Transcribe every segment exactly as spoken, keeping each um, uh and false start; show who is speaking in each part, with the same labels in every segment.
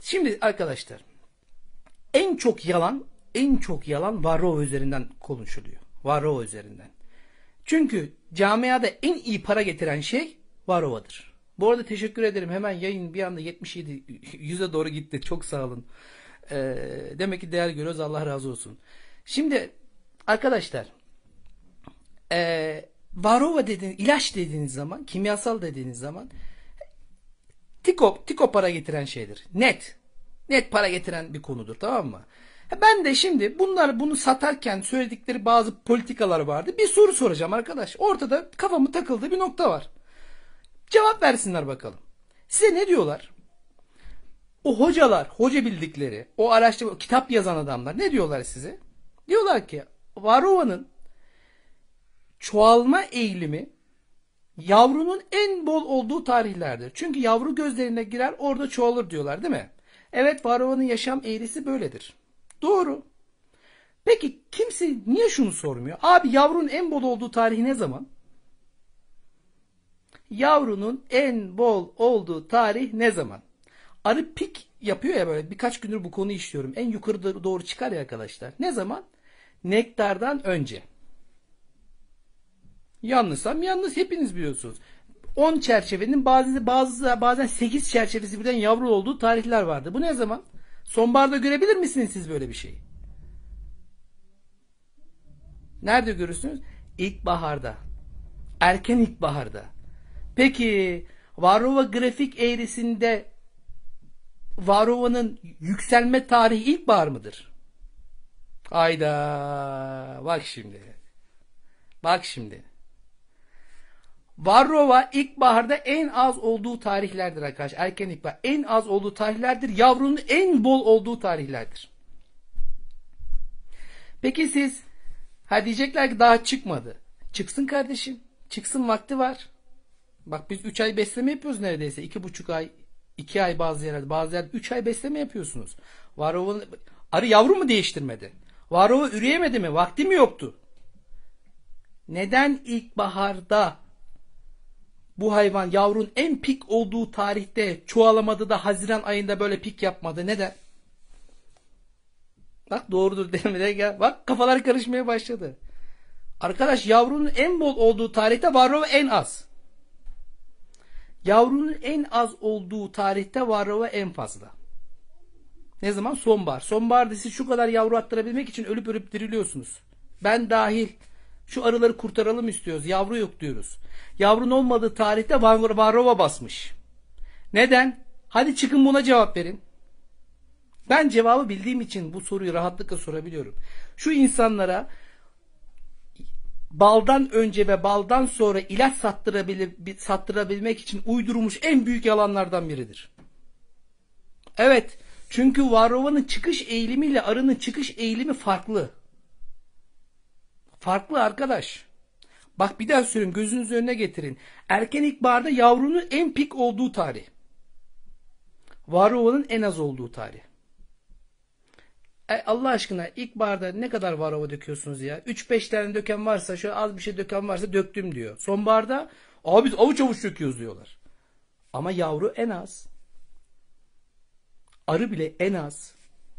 Speaker 1: Şimdi arkadaşlar, en çok yalan, en çok yalan Varroa üzerinden konuşuluyor. Varroa üzerinden. Çünkü camiada en iyi para getiren şey Varroa'dır. Bu arada teşekkür ederim. Hemen yayın bir anda yetmiş yedi yüze doğru gitti. Çok sağ olun. Ee, demek ki değer görüyoruz. Allah razı olsun. Şimdi arkadaşlar, e, Varroa dediğiniz, ilaç dediğiniz zaman, kimyasal dediğiniz zaman tiko, tiko para getiren şeydir. Net. Net para getiren bir konudur, tamam mı? Ben de şimdi bunlar bunu satarken söyledikleri bazı politikalar vardı. Bir soru soracağım arkadaş. Ortada kafamı takıldığı bir nokta var. Cevap versinler bakalım. Size ne diyorlar? O hocalar, hoca bildikleri, o araştırma, kitap yazan adamlar ne diyorlar size? Diyorlar ki Varroa'nın çoğalma eğilimi yavrunun en bol olduğu tarihlerdir. Çünkü yavru gözlerine girer, orada çoğalır diyorlar, değil mi? Evet, Varroa'nın yaşam eğrisi böyledir. Doğru. Peki kimse niye şunu sormuyor? Abi, yavrunun en bol olduğu tarihi ne zaman? Yavrunun en bol olduğu tarih ne zaman? Arı pik yapıyor ya, böyle birkaç gündür bu konuyu işliyorum. En yukarı doğru çıkar ya arkadaşlar. Ne zaman? Nektardan önce. Yanlışsam yalnız, hepiniz biliyorsunuz. on çerçevenin bazı, bazı bazen sekiz çerçevesi birden yavru olduğu tarihler vardı. Bu ne zaman? Sonbaharda görebilir misiniz siz böyle bir şeyi? Nerede görürsünüz? İlkbaharda. Erken ilkbaharda. Peki Varroa grafik eğrisinde Varroa'nın yükselme tarihi ilkbahar mıdır? Hayda. Bak şimdi. Bak şimdi. Varroa ilkbaharda en az olduğu tarihlerdir arkadaşlar. Erken ilkbahar en az olduğu tarihlerdir. Yavrunun en bol olduğu tarihlerdir. Peki siz, ha diyecekler ki daha çıkmadı. Çıksın kardeşim. Çıksın, vakti var. Bak biz üç ay besleme yapıyoruz neredeyse. iki buçuk ay, iki ay bazı yerlerde. Bazı yerlerde üç ay besleme yapıyorsunuz. Varroa, arı yavru mu değiştirmedi? Varroa üreyemedi mi? Vakti mi yoktu? Neden ilkbaharda bu hayvan yavrun en pik olduğu tarihte çoğalamadı da Haziran ayında böyle pik yapmadı? Neden? Bak doğrudur demeye gel. Bak kafalar karışmaya başladı. Arkadaş, yavrunun en bol olduğu tarihte Varroa en az. Yavrunun en az olduğu tarihte Varroa en fazla. Ne zaman? Sonbahar. Sonbaharda siz şu kadar yavru attırabilmek için ölüp ölüp diriliyorsunuz. Ben dahil. Şu arıları kurtaralım istiyoruz. Yavru yok diyoruz. Yavrun olmadığı tarihte Varroa basmış. Neden? Hadi çıkın buna cevap verin. Ben cevabı bildiğim için bu soruyu rahatlıkla sorabiliyorum. Şu insanlara baldan önce ve baldan sonra ilaç sattırabil sattırabilmek için uydurulmuş en büyük yalanlardan biridir. Evet, çünkü Varroa'nın çıkış eğilimiyle arının çıkış eğilimi farklı. Farklı arkadaş. Bak bir daha söyleyeyim, gözünüzün önüne getirin. Erken ilkbaharda yavrunun en pik olduğu tarih. Varroa'nın en az olduğu tarih. E Allah aşkına, ilkbaharda ne kadar Varroa döküyorsunuz ya? üç beş tane döken varsa, şöyle az bir şey döken varsa döktüm diyor. Sonbaharda abi biz avuç avuç döküyoruz diyorlar. Ama yavru en az. Arı bile en az.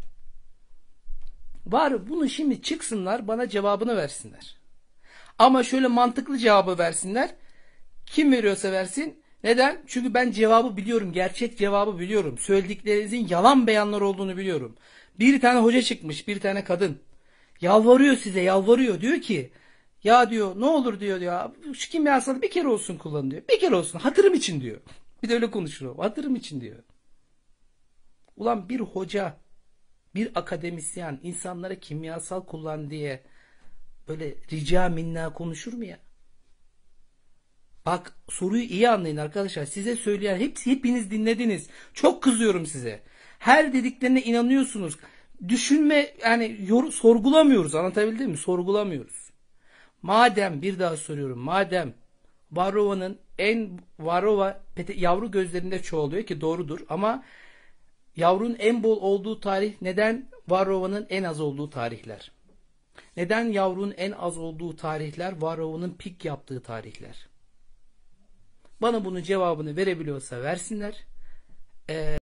Speaker 1: Var, bunu şimdi çıksınlar bana cevabını versinler. Ama şöyle mantıklı cevabı versinler. Kim veriyorsa versin. Neden? Çünkü ben cevabı biliyorum. Gerçek cevabı biliyorum. Söylediklerinizin yalan beyanlar olduğunu biliyorum. Bir tane hoca çıkmış, bir tane kadın. Yalvarıyor size, yalvarıyor. Diyor ki, ya diyor, ne olur diyor ya, şu kimyasalı bir kere olsun kullan diyor. Bir kere olsun, hatırım için diyor. Bir de öyle konuşuyor. Hatırım için diyor. Ulan bir hoca, bir akademisyen insanlara kimyasal kullan diye böyle rica minna konuşur mu ya? Bak, soruyu iyi anlayın arkadaşlar. Size söyleyen hepsi, hepiniz dinlediniz. Çok kızıyorum size. Her dediklerine inanıyorsunuz. Düşünme yani, yor, sorgulamıyoruz. Anlatabildim mi? Sorgulamıyoruz. Madem, bir daha soruyorum. Madem Varroa'nın en Varroa yavru gözlerinde çoğalıyor ki doğrudur, ama yavrunun en bol olduğu tarih neden Varroa'nın en az olduğu tarihler? Neden yavrunun en az olduğu tarihler Varroa'nın pik yaptığı tarihler? Bana bunun cevabını verebiliyorsa versinler. Ee,